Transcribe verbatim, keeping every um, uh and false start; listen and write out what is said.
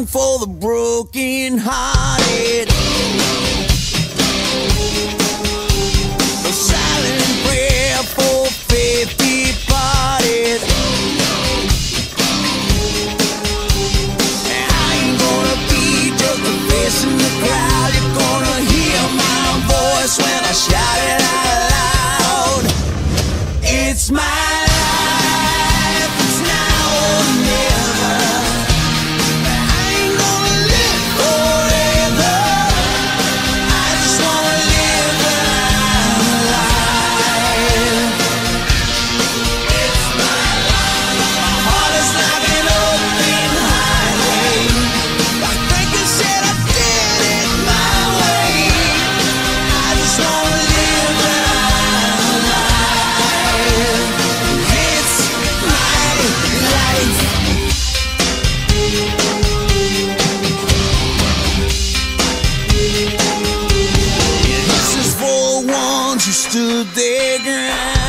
song for the broken hearted. A silent prayer for faith departed. And I ain't gonna be just a face in the crowd. You're gonna hear my voice when I shout it out loud. It's my life, it's now or never. I ain't gonna live forever. I just wanna live when I'm alive. It's my life. My heart is like an open highway. Like Franklin said, I did it my way. I just wanna live when I'm alive. It's my life. This is for the ones who stood their ground.